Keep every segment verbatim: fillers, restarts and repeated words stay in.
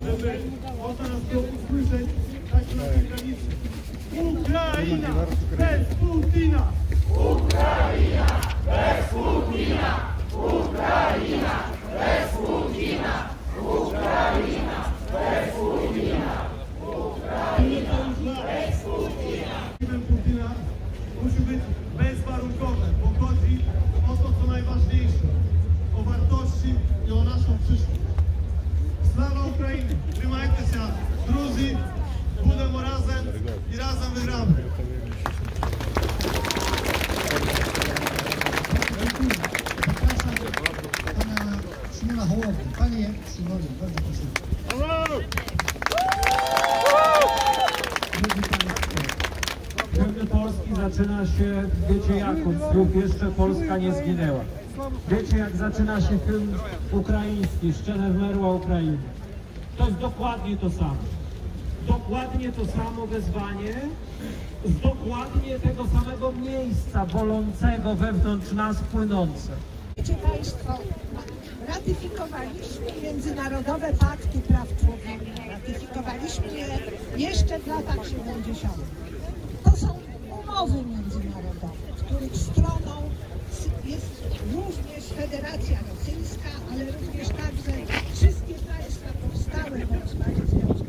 Żeby można nas to usłyszeć tak na tej granicy. Ukraina bez Putina! Ukraina bez Putina! Ukraina bez Putina! Ukraina bez Putina! Ukraina bez Putina! Putina musi być bezwarunkowe, bo chodzi o to, co najważniejsze, o wartości i o naszą przyszłość. Sława Ukrainy! Trzymajcie się, друзі! Будемо разом і разом виграємо! Pana Szymona Hołowni. Panie Szymonie, bardzo proszę. Film polski zaczyna się, wiecie jak, od słów jeszcze Polska nie zginęła. Wiecie jak zaczyna się film ukraiński, Szczene wmerła Ukrainy. To jest dokładnie to samo. Dokładnie to samo wezwanie, z dokładnie tego samego miejsca bolącego wewnątrz nas płynące. Wiecie Państwo, ratyfikowaliśmy międzynarodowe pakty praw człowieka. Ratyfikowaliśmy je jeszcze w latach siedemdziesiątych. To są umowy międzynarodowe, których stroną jest również Federacja Rosyjska, ale również także wszystkie państwa powstałe po rozpadzie Związku.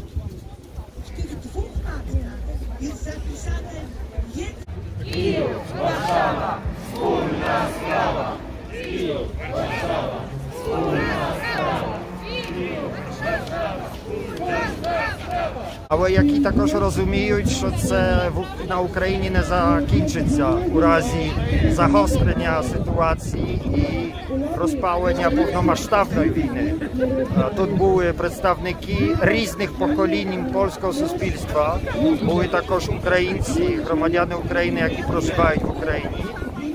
W tych dwóch aktach jest zapisane jedno. Kijów, Warszawa, wspólna sprawa! Kijów, Warszawa, wspólna sprawa! Kijów, Warszawa, wspólna sprawa! Але які також розуміють, що це на Україні не закінчиться у разі загострення ситуації і розпалення повномасштабної війни. Тут були представники різних поколінь польського суспільства, були також українці, громадяни України, які проживають в Україні.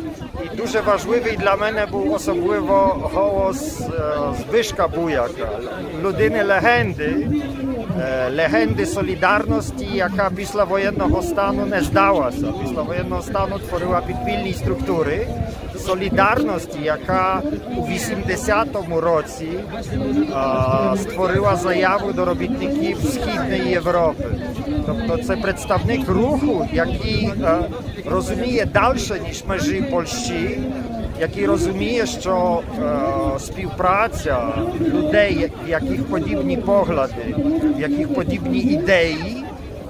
І дуже важливий для мене був особливо голос Zbyszka Bujaka, людини-легенди, легенди солідарності, яка після воєнного стану не здалася. Після воєнного стану творила підпільні структури. Солідарності, яка у вісімдесятому році а, створила заяву до робітників Східної Європи. Тобто це представник руху, який а, розуміє далі, ніж межі Польщі, який розуміє, що е, співпраця людей, в яких подібні погляди, в яких подібні ідеї,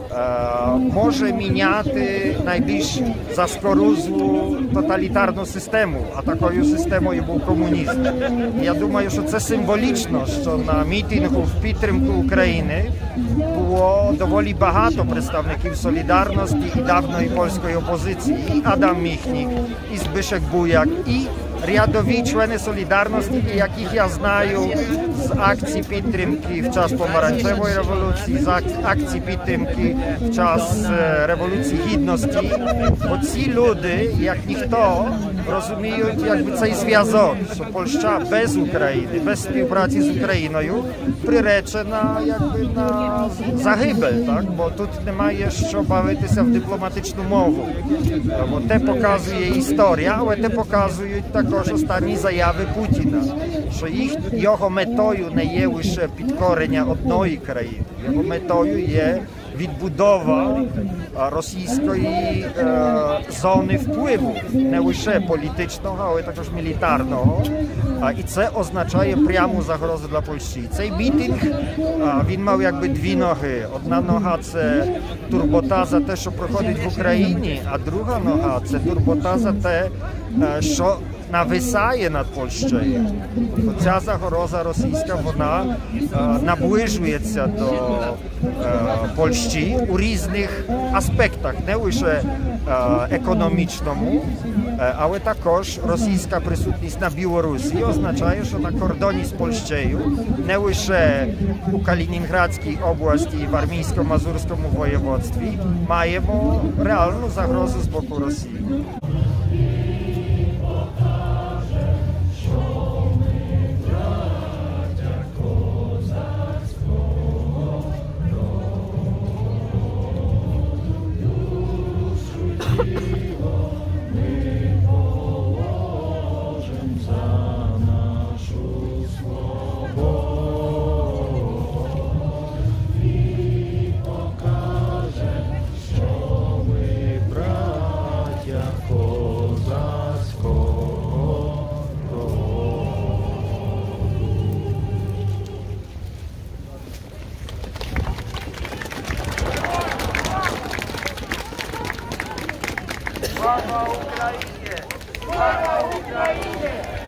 е, може міняти найбільш заскорузлу тоталітарну систему, а такою системою був комунізм. Я думаю, що це символічно, що на мітингу в підтримку України було доволі багато представників солідарності і давньої польської опозиції. І Адам Міхнік, і Zbyszek Bujak, і рядові члени солідарності, яких я знаю з акцій підтримки в час помаранчевої революції, з акцій підтримки в час революції гідності. Оці люди, як ніхто, розуміють якби цей зв'язок, що Польща без України, без співпраці з Україною приречена якби на загибель, так? Бо тут немає що бавитися в дипломатичну мову. Бо те показує історія, але те показують також останні заяви Путіна, що їх, його метою не є лише підкорення одної країни, його метою є відбудова російської е, зони впливу, не лише політичного, але також мілітарного. А, і це означає пряму загрозу для Польщі. Цей мітинг, а, він мав якби дві ноги. Одна нога – це турбота за те, що проходить в Україні, а друга нога – це турбота за те, що нависає над Польщею. Ця загроза російська, вона е, наближується до е, Польщі у різних аспектах, не лише е, економічному, е, але також російська присутність на Білорусі означає, що на кордоні з Польщею, не лише у Калінінградській області і в Армійсько-Мазурському воєводстві, маємо реальну загрозу з боку Росії. Sława Ukrainie! Sława Ukrainie!